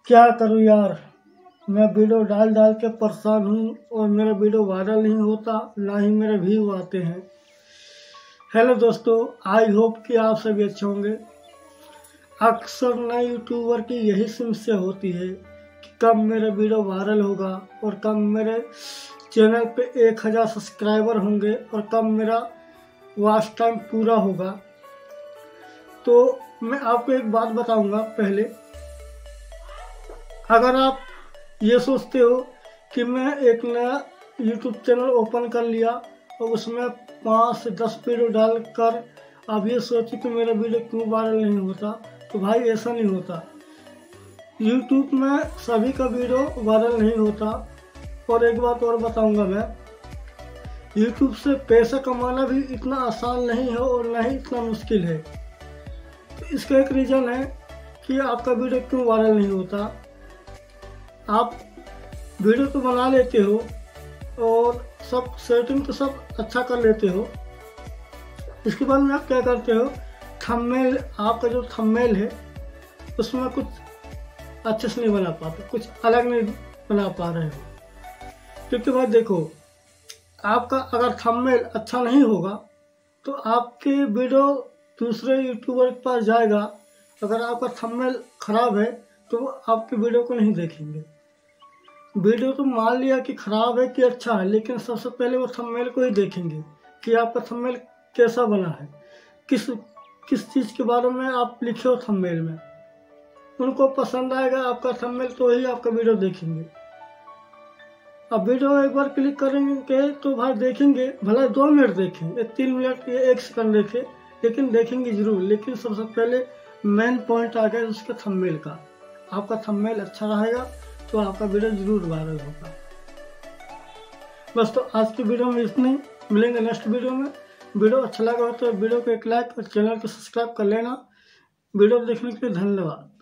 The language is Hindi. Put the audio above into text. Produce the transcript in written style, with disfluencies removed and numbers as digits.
क्या करूँ यार, मैं वीडियो डाल डाल के परेशान हूँ और मेरा वीडियो वायरल नहीं होता, ना ही मेरे व्यू आते हैं। हेलो दोस्तों, आई होप कि आप सभी अच्छे होंगे। अक्सर नए यूट्यूबर की यही समस्या होती है कि कब मेरा वीडियो वायरल होगा और कब मेरे चैनल पे 1000 सब्सक्राइबर होंगे और कब मेरा वॉच टाइम पूरा होगा। तो मैं आपको एक बात बताऊंगा। पहले अगर आप ये सोचते हो कि मैं एक नया यूट्यूब चैनल ओपन कर लिया और उसमें 5 से 10 वीडियो डालकर आप ये सोचिए कि मेरा वीडियो क्यों वायरल नहीं होता, तो भाई ऐसा नहीं होता। यूट्यूब में सभी का वीडियो वायरल नहीं होता। और एक बात और बताऊंगा मैं, यूट्यूब से पैसा कमाना भी इतना आसान नहीं है और ना ही इतना मुश्किल है। तो इसका एक रीज़न है कि आपका वीडियो क्यों वायरल नहीं होता। आप वीडियो तो बना लेते हो और सब सेटिंग तो सब अच्छा कर लेते हो, इसके बाद में आप क्या करते हो, थंबनेल, आपका जो थंबनेल है उसमें कुछ अच्छे से नहीं बना पाते, कुछ अलग नहीं बना पा रहे हो। क्योंकि भाई देखो, आपका अगर थंबनेल अच्छा नहीं होगा तो आपके वीडियो दूसरे यूट्यूबर के पास जाएगा। अगर आपका थंबनेल खराब है तो वो आपके वीडियो को नहीं देखेंगे। वीडियो तो मान लिया कि ख़राब है कि अच्छा है, लेकिन सबसे पहले वो थंबनेल को ही देखेंगे कि आपका थंबनेल कैसा बना है, किस चीज़ के बारे में आप लिखे हो थंबनेल में। उनको पसंद आएगा आपका थंबनेल तो ही आपका वीडियो देखेंगे। अब वीडियो एक बार क्लिक करेंगे तो भाई देखेंगे, भला 2 मिनट देखें या 3 मिनट या 1 सेकंड देखें, लेकिन देखेंगे ज़रूर। लेकिन सबसे पहले मेन पॉइंट आ गया उसका थंबनेल का। आपका थंबनेल अच्छा रहेगा तो आपका वीडियो जरूर वायरल होगा। बस तो आज की वीडियो में इतनी, मिलेंगे नेक्स्ट वीडियो में। वीडियो अच्छा लगा हो तो वीडियो को एक लाइक और चैनल को सब्सक्राइब कर लेना। वीडियो देखने के लिए धन्यवाद।